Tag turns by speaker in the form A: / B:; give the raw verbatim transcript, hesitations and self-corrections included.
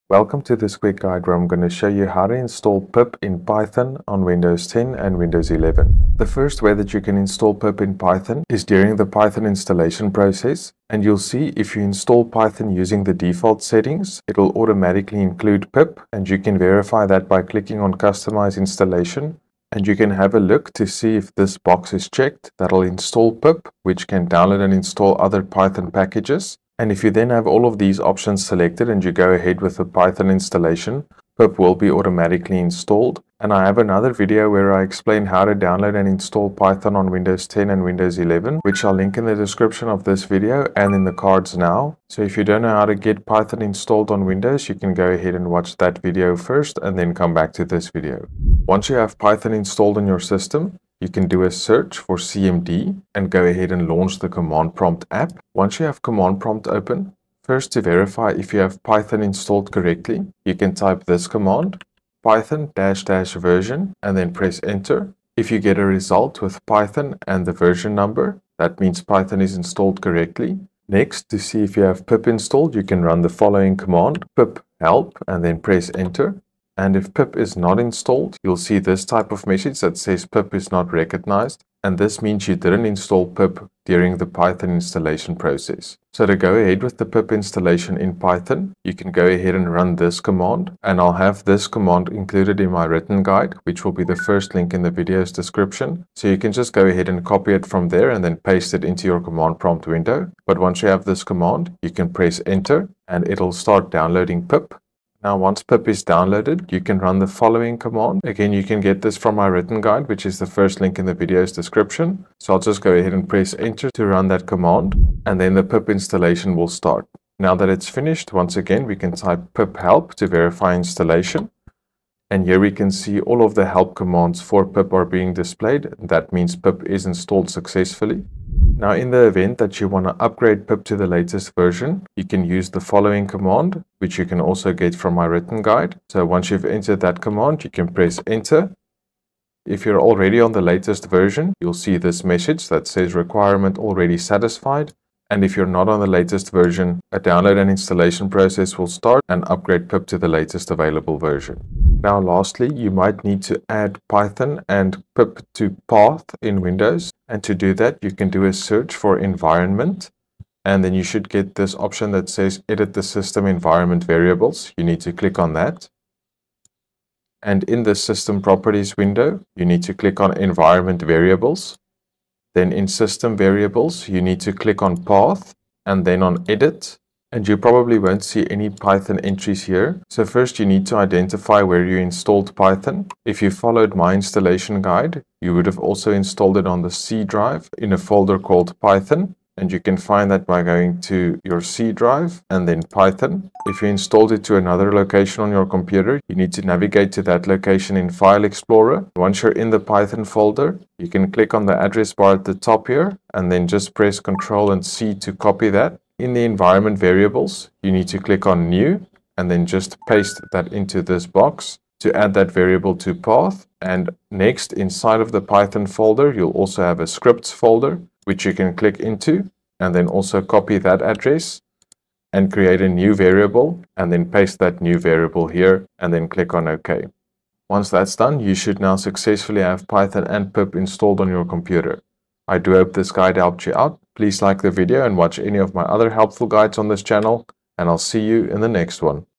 A: Welcome to this quick guide where I'm going to show you how to install pip in Python on Windows ten and Windows eleven. The first way that you can install pip in Python is during the Python installation process, and you'll see if you install Python using the default settings, it will automatically include pip, and you can verify that by clicking on Customize Installation, and you can have a look to see if this box is checked. That'll install pip, which can download and install other Python packages. And if you then have all of these options selected and you go ahead with the Python installation, pip will be automatically installed. And I have another video where I explain how to download and install Python on Windows ten and Windows eleven, which I'll link in the description of this video and in the cards now. So if you don't know how to get Python installed on Windows, you can go ahead and watch that video first and then come back to this video. Once you have Python installed on your system, you can do a search for C M D and go ahead and launch the command prompt app. Once you have command prompt open, first to verify if you have Python installed correctly, you can type this command, python dash dash version, and then press enter. If you get a result with Python and the version number, that means Python is installed correctly. Next, to see if you have pip installed, you can run the following command, pip help, and then press enter. And if pip is not installed, you'll see this type of message that says pip is not recognized. And this means you didn't install pip during the Python installation process. So to go ahead with the pip installation in Python, you can go ahead and run this command. And I'll have this command included in my written guide, which will be the first link in the video's description. So you can just go ahead and copy it from there and then paste it into your command prompt window. But once you have this command, you can press enter and it'll start downloading pip. Now, once pip is downloaded, you can run the following command. Again, you can get this from my written guide, which is the first link in the video's description. So I'll just go ahead and press enter to run that command, and then the pip installation will start. Now that it's finished, once again, we can type pip help to verify installation. And here we can see all of the help commands for pip are being displayed. That means pip is installed successfully. Now, in the event that you want to upgrade pip to the latest version, you can use the following command, which you can also get from my written guide. So once you've entered that command, you can press enter. If you're already on the latest version, you'll see this message that says requirement already satisfied. And if you're not on the latest version, a download and installation process will start and upgrade pip to the latest available version. Now, lastly, you might need to add Python and pip to path in Windows. And to do that, you can do a search for environment. And then you should get this option that says edit the system environment variables. You need to click on that. And in the system properties window, you need to click on environment variables. Then in system variables, you need to click on path and then on edit. And you probably won't see any Python entries here. So first you need to identify where you installed Python. If you followed my installation guide, you would have also installed it on the C drive in a folder called Python. And you can find that by going to your C drive and then Python. If you installed it to another location on your computer, you need to navigate to that location in File Explorer. Once you're in the Python folder, you can click on the address bar at the top here and then just press control and C to copy that. In the environment variables, you need to click on new and then just paste that into this box to add that variable to path. And next, inside of the Python folder, you'll also have a scripts folder, which you can click into and then also copy that address and create a new variable and then paste that new variable here and then click on OK. Once that's done, you should now successfully have Python and pip installed on your computer. I do hope this guide helped you out. Please like the video and watch any of my other helpful guides on this channel, and I'll see you in the next one.